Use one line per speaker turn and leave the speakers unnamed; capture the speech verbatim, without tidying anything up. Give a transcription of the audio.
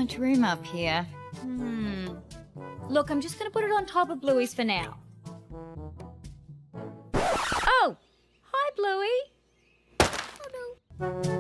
much room up here.
Hmm. Look, I'm just gonna put it on top of Bluey's for now. Oh! Hi, Bluey! Oh, no.